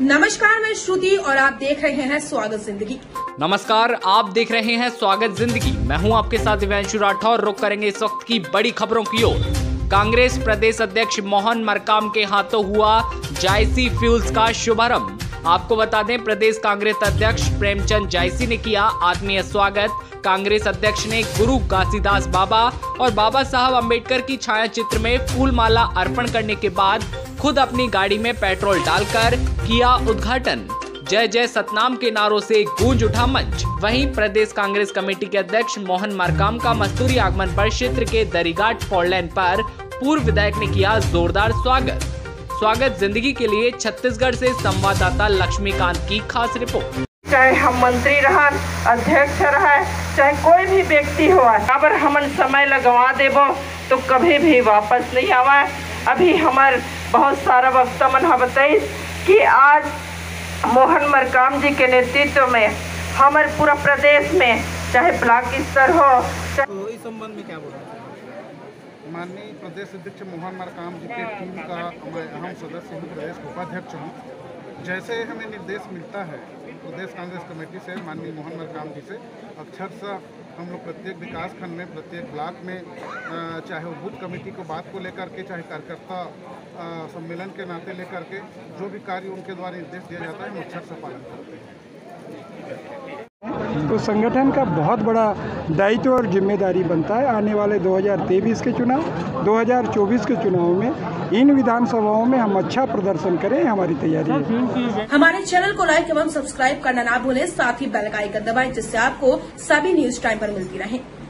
नमस्कार, मैं श्रुति और आप देख रहे हैं स्वागत जिंदगी। नमस्कार, आप देख रहे हैं स्वागत जिंदगी। मैं हूं आपके साथ दिव्यांशु राठौर। रुक करेंगे इस वक्त की बड़ी खबरों की ओर। कांग्रेस प्रदेश अध्यक्ष मोहन मरकाम के हाथों हुआ जायसी फ्यूल्स का शुभारंभ। आपको बता दें, प्रदेश कांग्रेस अध्यक्ष प्रेमचंद जायसी ने किया आत्मीय स्वागत। कांग्रेस अध्यक्ष ने गुरु घासीदास बाबा और बाबा साहब अम्बेडकर की छाया चित्र में फूल माला अर्पण करने के बाद खुद अपनी गाड़ी में पेट्रोल डालकर किया उद्घाटन। जय जय सतनाम के नारों से गूंज उठा मंच। वहीं प्रदेश कांग्रेस कमेटी के अध्यक्ष मोहन मरकाम का मस्तूरी आगमन पर क्षेत्र के दरिघाट फोरलेन पर पूर्व विधायक ने किया जोरदार स्वागत। स्वागत जिंदगी के लिए छत्तीसगढ़ से संवाददाता लक्ष्मीकांत की खास रिपोर्ट। चाहे हम मंत्री रहा, अध्यक्ष रहा, चाहे कोई भी व्यक्ति हो, अगर हमन समय लगवा देबो तो कभी भी वापस नहीं आवा। अभी हमार बहुत सारा वक्ता मन बताई कि आज मोहन मरकाम जी के नेतृत्व में हमारे पूरा प्रदेश में चाहे ब्लॉक स्तर हो। तो इस संबंध में क्या बोलना चाहिए? माननीय प्रदेश अध्यक्ष मोहन मरकाम जी के टीम का मैं अहम सदस्य हूँ, प्रदेश उपाध्यक्ष हूँ। जैसे हमें निर्देश मिलता है प्रदेश कांग्रेस कमेटी से, माननीय मोहन मरकाम जी से, अक्षरशः हम लोग प्रत्येक विकास खंड में, प्रत्येक ब्लॉक में, चाहे वो बूथ कमेटी को बात को लेकर के, चाहे कार्यकर्ता सम्मेलन के नाते लेकर के, जो भी कार्य उनके द्वारा निर्देश दिया जाता है हम अक्षरशः पालन करते हैं। तो संगठन का बहुत बड़ा दायित्व और जिम्मेदारी बनता है आने वाले 2023 के चुनाव, 2024 के चुनाव में इन विधानसभाओं में हम अच्छा प्रदर्शन करें, हमारी तैयारी है। हमारे चैनल को लाइक एवं सब्सक्राइब करना ना भूलें, साथ ही बेल का आइकन दबाएं जिससे आपको सभी न्यूज टाइम पर मिलती रहे।